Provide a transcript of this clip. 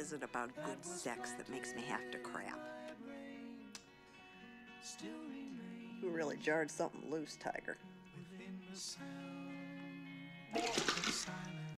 is it about good sex that makes me have to crap? You really jarred something loose, Tiger.